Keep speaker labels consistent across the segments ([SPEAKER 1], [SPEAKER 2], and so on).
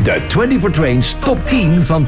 [SPEAKER 1] De 24 Trains Top 10 van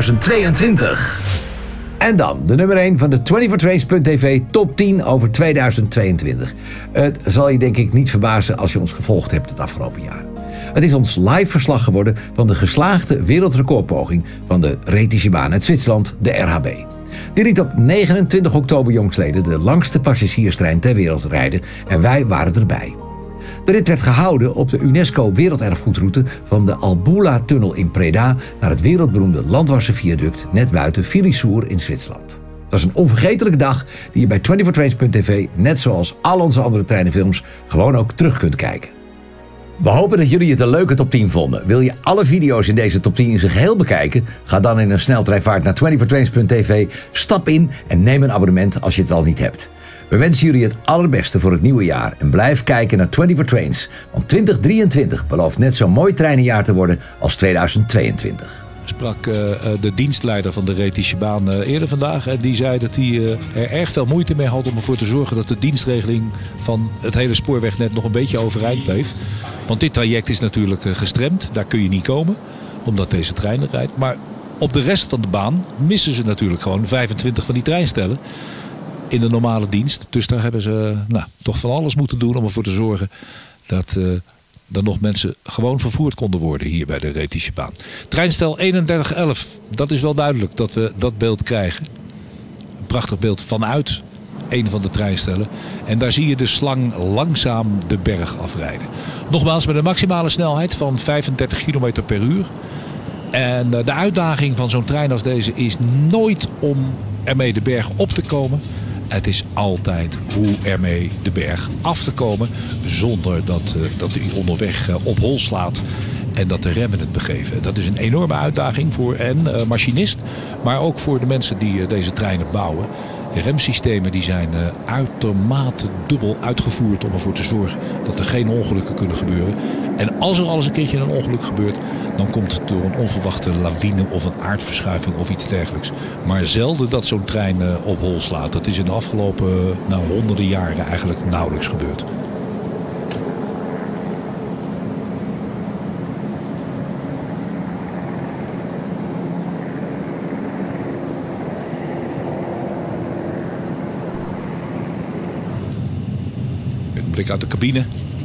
[SPEAKER 1] 2022. En dan de nummer 1 van de 24trains.tv Top 10 over 2022. Het zal je denk ik niet verbazen als je ons gevolgd hebt het afgelopen jaar. Het is ons live verslag geworden van de geslaagde wereldrecordpoging van de Rettische baan uit Zwitserland, de RHB. Die liet op 29 oktober jongstleden de langste passagierstrein ter wereld rijden en wij waren erbij. De rit werd gehouden op de UNESCO Werelderfgoedroute van de Albula-tunnel in Preda naar het wereldberoemde landwasserviaduct net buiten Filissour in Zwitserland. Het was een onvergetelijke dag die je bij 24trains.tv, net zoals al onze andere treinenfilms, gewoon ook terug kunt kijken. We hopen dat jullie het een leuke top 10 vonden. Wil je alle video's in deze top 10 in zijn geheel bekijken? Ga dan in een sneltreinvaart naar 24trains.tv, stap in en neem een abonnement als je het al niet hebt. We wensen jullie het allerbeste voor het nieuwe jaar en blijf kijken naar 24 Trains, want 2023 belooft net zo'n mooi treinenjaar te worden als 2022.
[SPEAKER 2] Sprak de dienstleider van de Rettische baan eerder vandaag. En die zei dat hij er erg veel moeite mee had om ervoor te zorgen dat de dienstregeling van het hele spoorwegnet nog een beetje overeind bleef. Want dit traject is natuurlijk gestremd. Daar kun je niet komen, omdat deze trein er rijdt. Maar op de rest van de baan missen ze natuurlijk gewoon 25 van die treinstellen in de normale dienst. Dus daar hebben ze toch van alles moeten doen om ervoor te zorgen dat er nog mensen gewoon vervoerd konden worden hier bij de Rettische baan. Treinstel 3111, dat is wel duidelijk dat we dat beeld krijgen. Een prachtig beeld vanuit een van de treinstellen. En daar zie je de slang langzaam de berg afrijden. Nogmaals met een maximale snelheid van 35 km per uur. En de uitdaging van zo'n trein als deze is nooit om ermee de berg op te komen. Het is altijd hoe ermee de berg af te komen zonder dat hij onderweg op hol slaat en dat de remmen het begeven. Dat is een enorme uitdaging voor machinist, maar ook voor de mensen die deze treinen bouwen. De remsystemen die zijn uitermate dubbel uitgevoerd om ervoor te zorgen dat er geen ongelukken kunnen gebeuren. En als er al eens een keertje een ongeluk gebeurt, dan komt het door een onverwachte lawine of een aardverschuiving of iets dergelijks. Maar zelden dat zo'n trein op hol slaat. Dat is in de afgelopen honderden jaren eigenlijk nauwelijks gebeurd. Met een blik uit de cabine.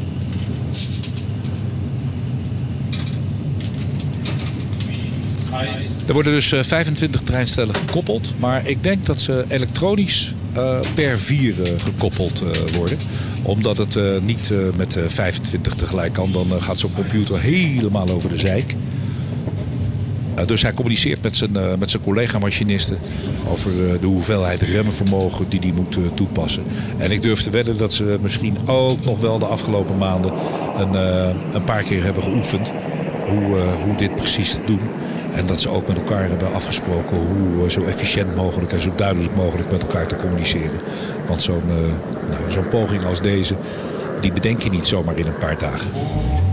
[SPEAKER 2] Er worden dus 25 treinstellen gekoppeld. Maar ik denk dat ze elektronisch per 4 gekoppeld worden. Omdat het niet met 25 tegelijk kan. Dan gaat zo'n computer helemaal over de zeik. Dus hij communiceert met zijn collega-machinisten over de hoeveelheid remmenvermogen die hij moet toepassen. En ik durf te wedden dat ze misschien ook nog wel de afgelopen maanden een paar keer hebben geoefend hoe dit precies te doen. En dat ze ook met elkaar hebben afgesproken hoe zo efficiënt mogelijk en zo duidelijk mogelijk met elkaar te communiceren. Want zo'n poging als deze, die bedenk je niet zomaar in een paar dagen.